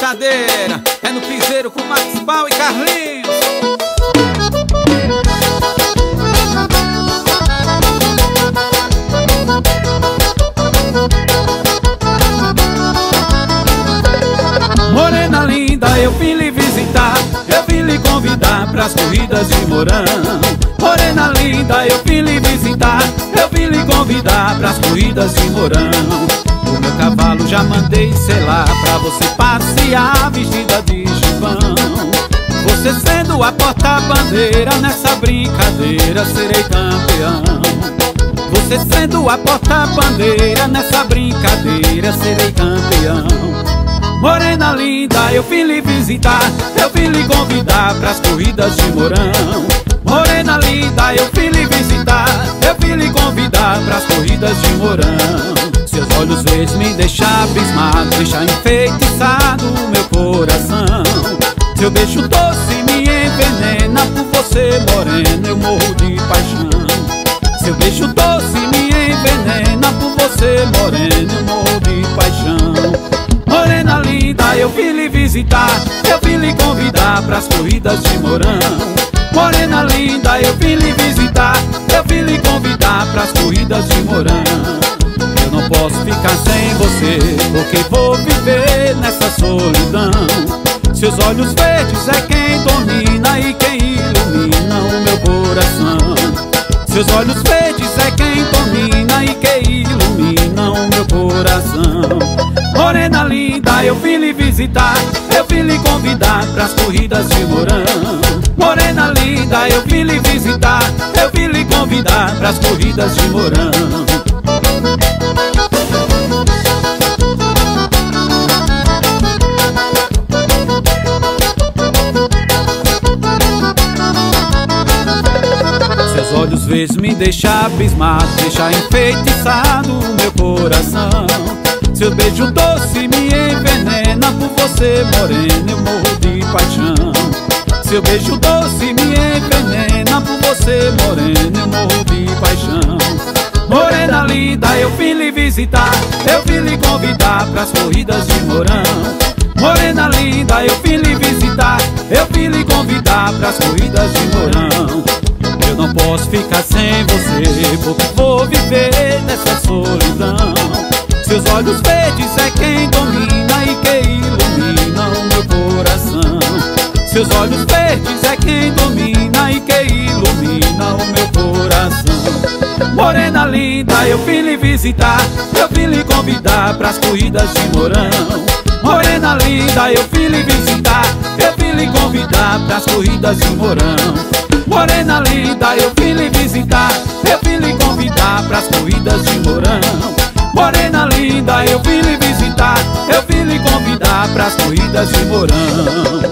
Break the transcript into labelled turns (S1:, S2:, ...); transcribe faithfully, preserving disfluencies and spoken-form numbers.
S1: brincadeira é no piseiro com Max Bal e Carlinhos. Morena linda, eu vim lhe visitar, eu vim lhe convidar pras corridas de Mourão. Morena linda, eu vim lhe visitar, eu vim lhe convidar pras corridas de Mourão. O meu cavalo já mandei selar pra você passear vestida de chupão. Você sendo a porta-bandeira nessa brincadeira, serei campeão. Você sendo a porta-bandeira nessa brincadeira, serei campeão. Morena linda, eu vim lhe visitar, eu vim lhe convidar pras corridas de Mourão. Morena linda, eu vim lhe visitar, eu vim lhe convidar pras corridas de Mourão. Seus olhos verdes me deixam abismado, deixa enfeitiçado o meu coração. Seu beijo doce me envenena, por você morena eu morro de paixão. Seu beijo doce me envenena, por você morena eu morro de paixão. Morena linda, eu vim lhe visitar, eu vim lhe convidar pras corridas de Mourão. Morena linda, eu vim lhe visitar, eu vim lhe convidar pras corridas de Mourão. Eu não posso ficar sem você, porque vou viver nessa solidão. Seus olhos verdes é quem domina e quem ilumina o meu coração. Seus olhos verdes é quem domina e quem ilumina o meu coração. Morena linda, eu vim lhe visitar, eu vim lhe convidar pras corridas de Mourão. Morena linda, eu vim lhe visitar, eu vim lhe convidar pras corridas de Mourão. Seus olhos verdes me deixam abismado, deixa enfeitiçado o meu coração. Seu beijo doce me envenena, por você morena eu morro de paixão. Seu beijo doce me envenena, por você morena eu morro de paixão. Morena linda, eu vim lhe visitar, eu vim lhe convidar pras corridas de Mourão. Morena linda, eu vim lhe visitar, eu vim lhe convidar pras corridas de Mourão. Eu não posso ficar sem você, porque vou viver nessa solidão. Seus olhos verdes é quem domina e quem ilumina o meu coração. Seus olhos verdes é quem domina e quem ilumina o meu coração. Morena linda, eu vim lhe visitar, eu vim lhe convidar pras corridas de Mourão. Morena linda, eu vim lhe visitar, eu vim lhe convidar pras corridas de Mourão. Morena linda, eu vim lhe visitar, eu vim lhe convidar pras corridas de Mourão. Morena linda, eu vim lhe visitar, eu vim lhe convidar pras corridas de Mourão.